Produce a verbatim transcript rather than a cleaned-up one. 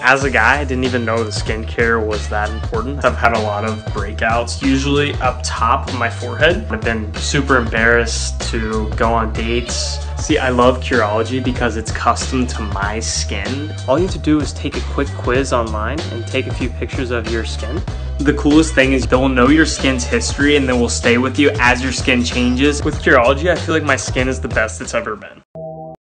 as a guy, I didn't even know the skincare was that important. I've had a lot of breakouts, usually up top of my forehead. I've been super embarrassed to go on dates. See, I love Curology because it's custom to my skin. All you have to do is take a quick quiz online and take a few pictures of your skin. The coolest thing is they'll know your skin's history and they will stay with you as your skin changes. With Curology, I feel like my skin is the best it's ever been.